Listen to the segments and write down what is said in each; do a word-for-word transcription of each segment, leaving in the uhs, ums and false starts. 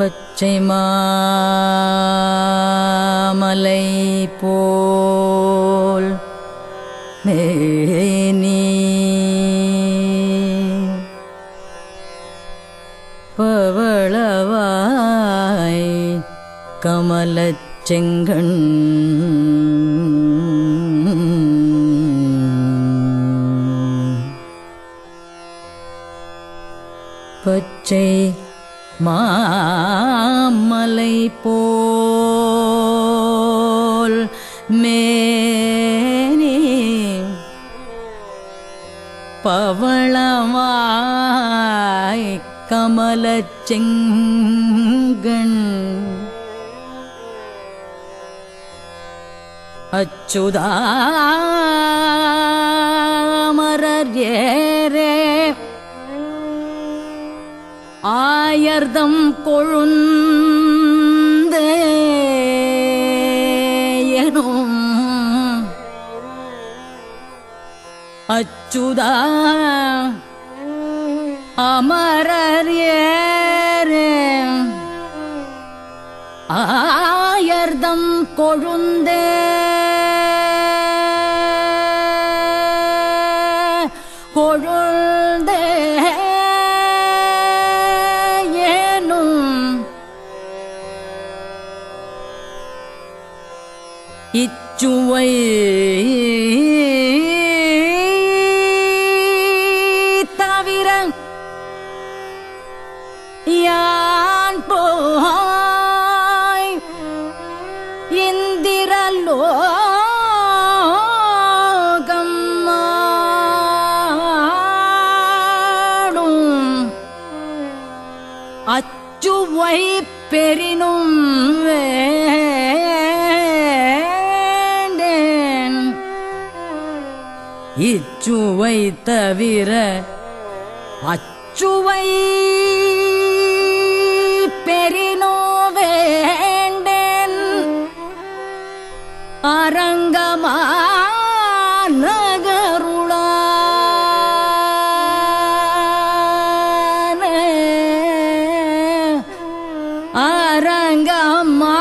பச்சை மாமலை போல் மேனி பவளவாய் கமலச் செங்கண் பச்சை மாமலை போல் மேனி பவளவாய் கமலச் செங்கண் அச்சுதாமரர் ஏரே ஆயர்தம் கொழுந்தேயனும் அச்சுதா அமரர் ஏரே ஆயர்தம் கொழுந்தே கொழுந்தே இச்சுவை தவிர யான் போய் இந்திரலோகம் ஆடும் அச்சுவை பெரினும் இச்சுவை தவிர அச்சுவை பெரினோ வேண்டேன் அரங்கமா நகருளான அரங்கமா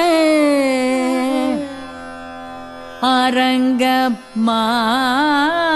அரங்கமா